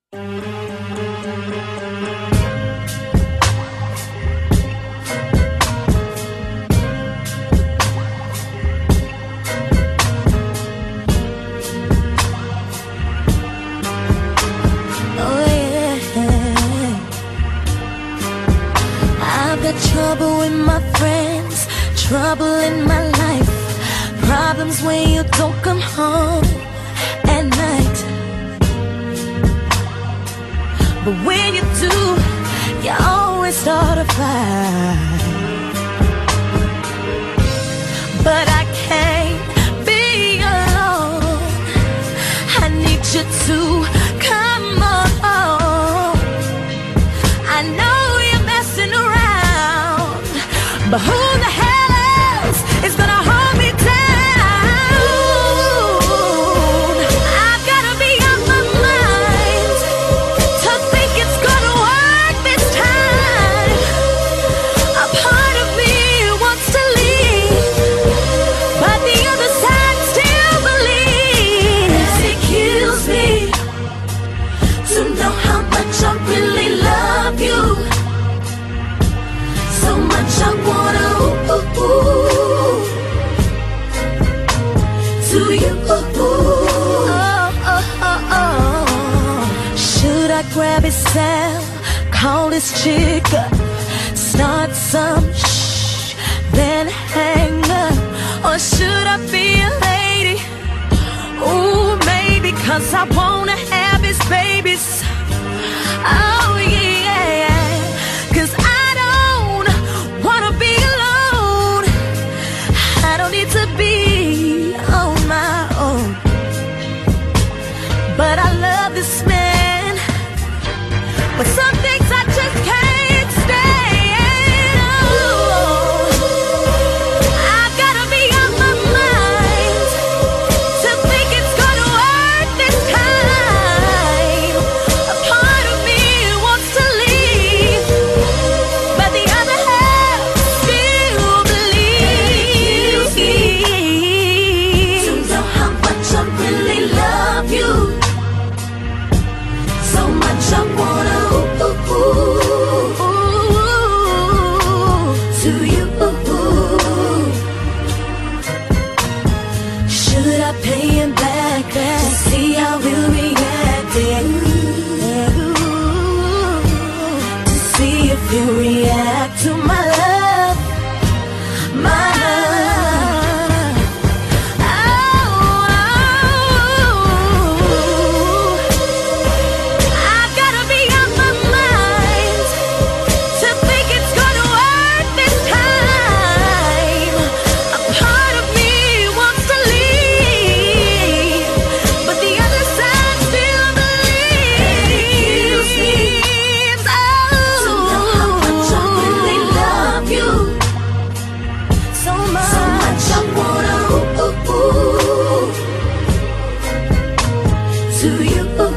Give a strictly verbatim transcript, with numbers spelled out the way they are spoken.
Trouble with my friends, trouble in my life, problems when you don't come home at night. But when you do, you always start a fight. But I can't be alone, I need you to come on. I know you're messing around, but who the hell else is gonna hold me down? I've gotta be on my mind to think it's gonna work this time. A part of me wants to leave, but the other side still believes. It kills me to know how much I really love you. So much I wanna ooh, ooh, ooh, to you. Ooh, oh, oh, oh, oh. Should I grab his cell, call this chick up, start some shh, then hang up? Or should I be a lady? Ooh, maybe, cause I wanna have his babies. Oh yeah, cause I don't wanna be alone. I don't need to be on my own. But I love this man, but some things I just can't stand. Oh, I've gotta be on my mind to think it's gonna work this time. A part of me wants to leave, but the other half still believes. To know how much I really love you, so much I wanna ooh, ooh, ooh, to you. Should I pay him back to see how he'll react? To see if he'll react to my love, my love. Oh, I've gotta be on my mind to think it's gonna work this time. A part of me wants to leave, but the other side still believes. Oh, to know how much I really love you, so much, so much I wanna ooh, ooh, ooh, to you.